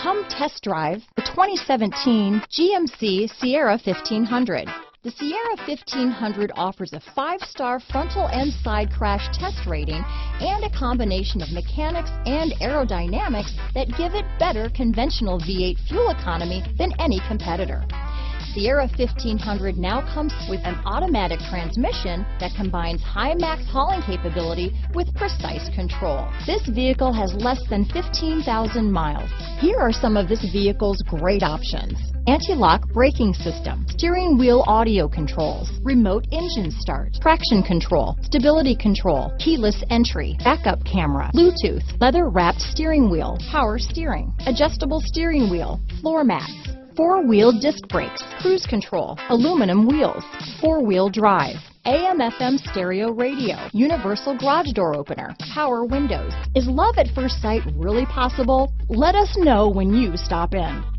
Come test drive the 2017 GMC Sierra 1500. The Sierra 1500 offers a 5-star frontal and side crash test rating and a combination of mechanics and aerodynamics that give it better conventional V8 fuel economy than any competitor. Sierra 1500 now comes with an automatic transmission that combines high max hauling capability with precise control. This vehicle has less than 15,000 miles. Here are some of this vehicle's great options: anti-lock braking system, steering wheel audio controls, remote engine start, traction control, stability control, keyless entry, backup camera, Bluetooth, leather-wrapped steering wheel, power steering, adjustable steering wheel, floor mats, 4-wheel disc brakes, cruise control, aluminum wheels, 4-wheel drive, AM/FM stereo radio, universal garage door opener, power windows. Is love at first sight really possible? Let us know when you stop in.